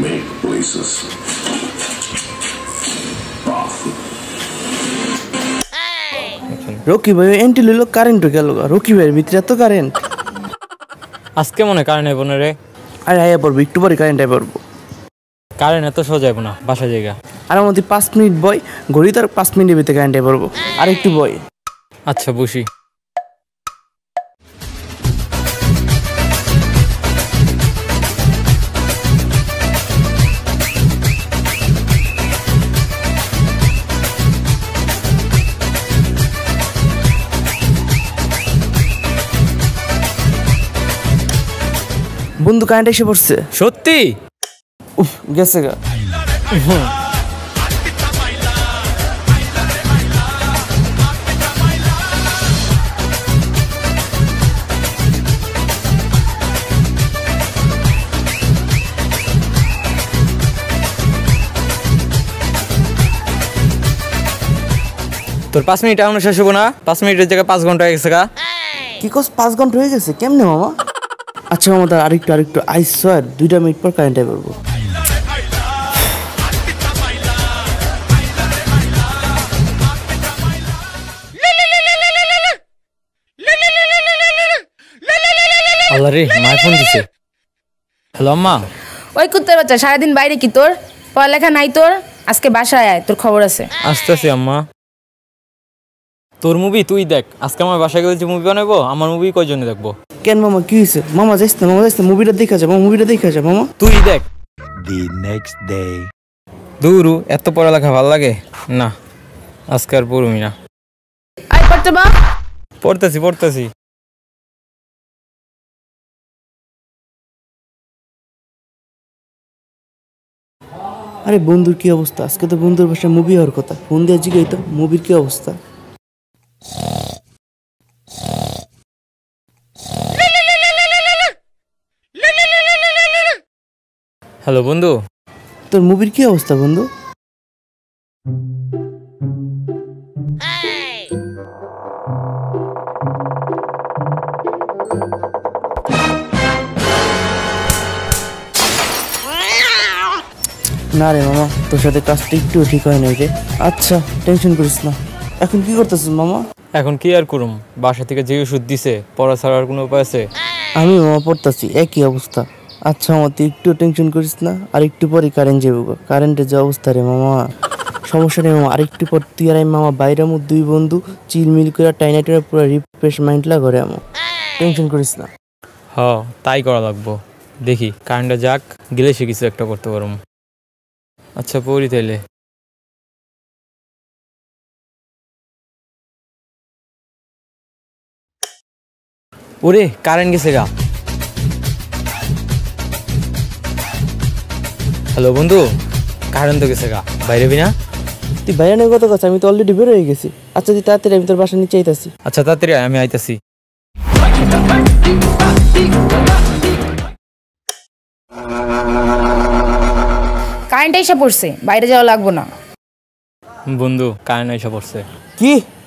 make places powerful. Rocky ভাই এন্টি লইলো কারেন্ট গেল রকি ভাইয়ের ভিতরে তো কারেন্ট আজকে মনে কারেন্ট আইব না রে আরে আয়া পড়বো একটু পরে কারেন্ট আই পড়বো কারেন্ট এত সোজা যাইব না বাসা জায়গা আর মধ্যে 5 মিনিট বয় ঘড়ি তার 5 মিনিটের ভিতরে কারেন্ট আই পড়বো আর একটু বয় আচ্ছা বসি বন্ধু কারেন্ট এসে পড়ছে সত্যি গেছে গা তোর 5 মিনিট এখনো শেষ হবো না 5 মিনিটের জায়গায় 5 ঘন্টা হয়ে গেছে গা কি কস 5 ঘন্টা হয়ে গেছে কেমনে মামা আচ্ছা মামা তার আরেকটু আইসো আর 2 মিনিট পর কারেন্ট আই পড়বো আল্লাহ রে মাই ফোন দিছে হ্যালো আম্মা ওই কুত্তার বাচ্চা সারাদিন বাইরে কি তোর পড়ালেখা নাই তোর আজকে বাসায় আয় তোর খবর আছে আসতেছি আম্মা তোর মুভি তুই দেখ আজকে আমার বাসায় গেলে যে মুভি বানাবো আমার মুভি কয়জনে দেখবো কেন মামা কি হয়েছে মামা যাইস না মুভিটা দেখা যা মামা তুই দেখ The next day. দূরু এত পড়ালেখা ভালো লাগে না আজকে আর পড়বি না আয় পড়তে বা পড়তেছি আরে বন্ধুর কি অবস্থা আজকে তো বন্ধুর বাসায় মুভি হওয়ার কথা ফোন দিয়ে জিগাই তো মুভির কি অবস্থা হ্যালো বন্ধু তোর মুভির কি অবস্থা বন্ধু না রে মামা তোর সাথে কাজটা একটু ঠিক হয় নাই রে আচ্ছা টেনশন করিস না এখন কি করতেছিস মামা এখন কি আর করুম বাসা থেকে যে ওষুধ দিছে পড়া ছাড়ার কোনো উপায় আছে আমি মামা পড়তাছি একই অবস্থা আচ্ছা মামা তুই একটু টেনশন করিস না আর একটু পরে কারেন্ট যাবো কারেন্টের যে অবস্থা রে মামা সমস্যা নেই মামা আরেকটু পর তুই আর আমি মামা বাইরে মধ্যে 2 বন্ধু চিলমিল করে টাইনাইটারে পুরো রিফ্রেশ মাইন্ড করে আমো টেনশন করিস না হ তাই করা লাগবো দেখি কারেন্টটা যাক গেলে সে কিছু একটা করতে পারবো আচ্ছা পড়ি তাইলে ওরে কারেন্ট গেছে গা হ্যালো বন্ধু কারেন্ট তো গেছে গা বাইরে বিনা তুই বাইরে নেই কত কথা আমি তো অলরেডি বের হয়ে গেছি আচ্ছা তুই তাড়াতাড়ি আমি তোর বাসার নিচে আইতাছি আচ্ছা তাড়াতাড়ি আমি আইতাছি কারেন্ট এসে পড়ছে বাইরে যাওয়া লাগবো না বন্ধু কারেন্ট এসে পড়ছে কি